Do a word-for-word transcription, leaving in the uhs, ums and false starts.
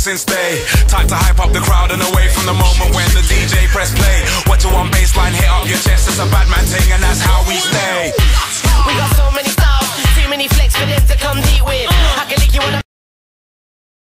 since day. Time to hype up the crowd and away from the moment when the D J press play. Watch a one baseline hit up your chest, it's a bad man thing and that's how